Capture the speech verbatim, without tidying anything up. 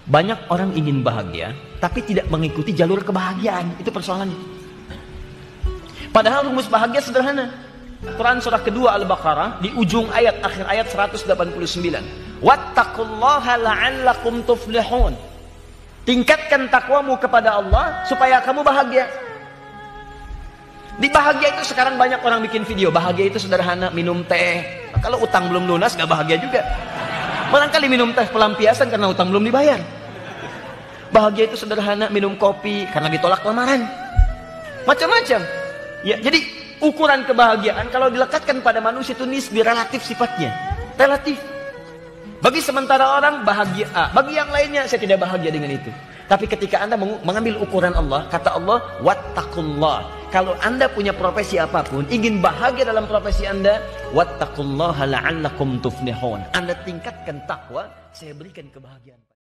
Banyak orang ingin bahagia, tapi tidak mengikuti jalur kebahagiaan. Itu persoalannya. Padahal rumus bahagia sederhana. Quran surah kedua Al-Baqarah, di ujung ayat, akhir ayat seratus delapan puluh sembilan. Wattaqullaha la'allakum tuflihun. Tingkatkan takwamu kepada Allah, supaya kamu bahagia. Di bahagia itu sekarang banyak orang bikin video. Bahagia itu sederhana, minum teh. Kalau utang belum lunas, gak bahagia juga. Barangkali minum teh pelampiasan karena utang belum dibayar. Bahagia itu sederhana, minum kopi karena ditolak lamaran. Macam-macam. Ya, jadi ukuran kebahagiaan kalau dilekatkan pada manusia itu nisbi, relatif sifatnya. Relatif. Bagi sementara orang bahagia A, bagi yang lainnya saya tidak bahagia dengan itu. Tapi ketika Anda mengambil ukuran Allah, kata Allah, wattaqullah. Kalau Anda punya profesi apapun, ingin bahagia dalam profesi Anda, wattaqullaha la'allakum tuflihun. Anda tingkatkan takwa, saya berikan kebahagiaan.